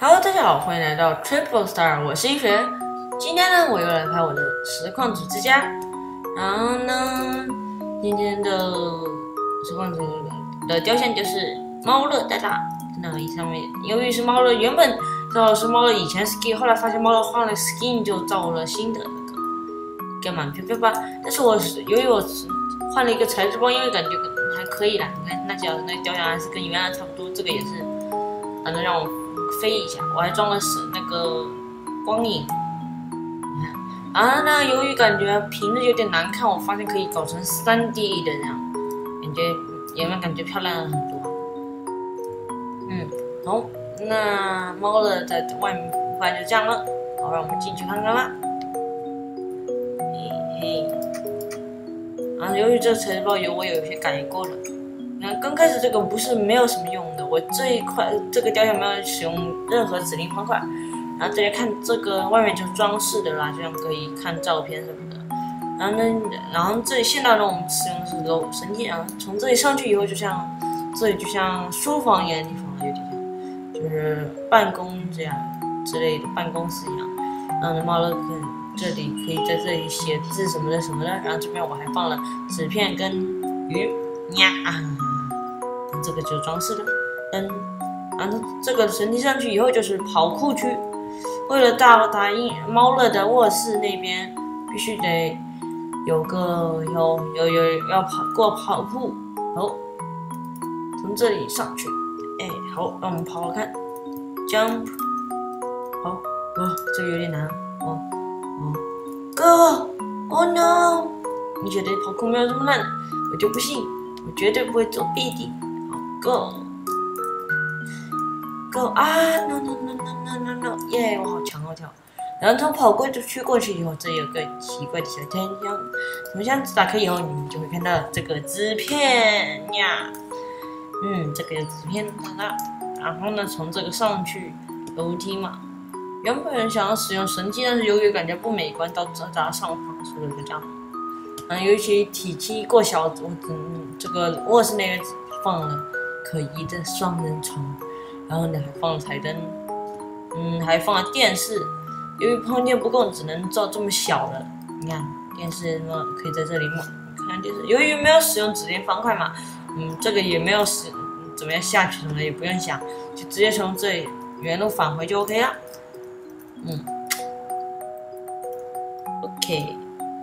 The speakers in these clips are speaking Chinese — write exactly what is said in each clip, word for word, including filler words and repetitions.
Hello， 大家好，欢迎来到 Triple Star， 我是一学。今天呢，我又来拍我的实况组之家。然后呢，今天的实况组的雕像就是猫乐大大。那上面由于是猫乐原本造的是猫乐以前 skin， 后来发现猫乐换了 skin 就造了新的那个盖满飘飘吧。但是我由于我换了一个材质包，因为感觉还可以啦。你看那角那雕像还是跟原来差不多，这个也是反正让我飞一下。我还装了是那个光影。啊，那由于感觉屏幕有点难看，我发现可以搞成 三 D 的这样，感觉有没有感觉漂亮了很多？嗯，好，那猫乐在外面很快就这样了，好，让我们进去看看吧。嘿嘿，啊，由于这材料有我有些改过了。你看，刚开始这个不是没有什么用的，我这一块这个雕像没有使用任何指令方块。然后大家看这个外面就是装饰的啦，这样可以看照片什么的。然后呢，然后这里现在呢，我们使用的是楼神器，然后从这里上去以后，就像这里就像书房一样的地方，有点像就是办公这样之类的办公室一样。然后呢，猫乐可这里可以在这里写字什么的什么的。然后这边我还放了纸片跟鱼呀，这个就是装饰的灯。然后这个神器上去以后就是跑酷区。为了到达猫乐的卧室那边，必须得有个有有有要跑过跑步，好，从这里上去，哎，好，让我们跑跑看 ，jump， 好，哦，这个有点难，哦哦 ，go，oh no， 你觉得跑酷没有这么难？我就不信，我绝对不会作弊的，好 ，go。Go 啊 no no no no no no no 耶、yeah, 我好强好跳！然后从跑过就去过去以后，这里有个奇怪的小天箱，什么箱子打开以后，你们就会看到这个纸片呀。嗯，这个有纸片的。然后呢，从这个上去楼梯嘛。原本想要使用神器，但是由于感觉不美观，到这达上方，所以就这样。嗯，尤其体积过小，我只这个卧室那边放了可疑的双人床。然后呢，还放了台灯，嗯，还放了电视。由于空间不够，只能做这么小的。你看电视呢，可以在这里看电视。由于没有使用指令方块嘛，嗯，这个也没有使怎么样下去什么的，也不用想，就直接从这里原路返回就 OK 了。嗯 ，OK，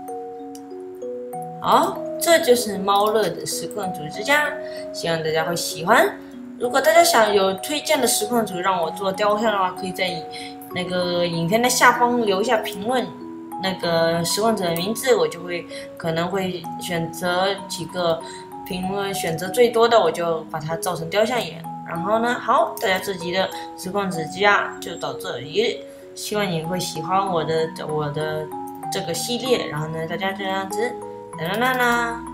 好，这就是猫乐的实况组之家，希望大家会喜欢。如果大家想有推荐的实况组让我做雕像的话，可以在那个影片的下方留下评论，那个实况组的名字，我就会可能会选择几个评论，选择最多的我就把它造成雕像眼。然后呢，好，大家这集的实况组之家就到这里，希望你会喜欢我的我的这个系列。然后呢，大家这样子，啦啦啦啦。